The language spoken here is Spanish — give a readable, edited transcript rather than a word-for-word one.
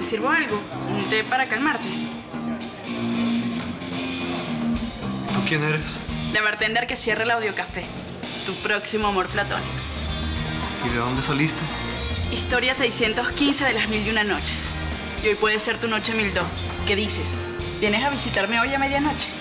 sirvo algo? ¿Un té para calmarte? ¿Tú quién eres? La bartender que cierra el Audiocafé. Tu próximo amor platónico. ¿Y de dónde saliste? Historia 615 de las 1001 noches. Y hoy puede ser tu noche 1002. ¿Qué dices? ¿Vienes a visitarme hoy a medianoche?